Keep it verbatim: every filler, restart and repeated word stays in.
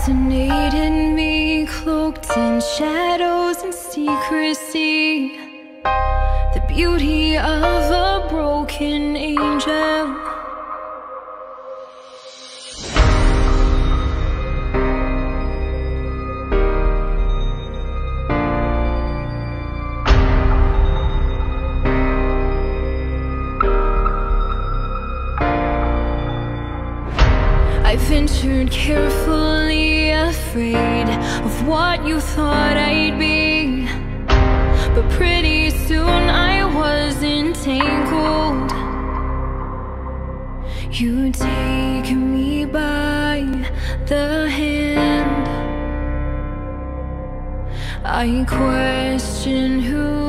fascinated me, cloaked in shadows and secrecy, the beauty of a broken angel. I ventured carefully, afraid of what you thought I'd be, but pretty soon I was entangled. You take me by the hand. I question who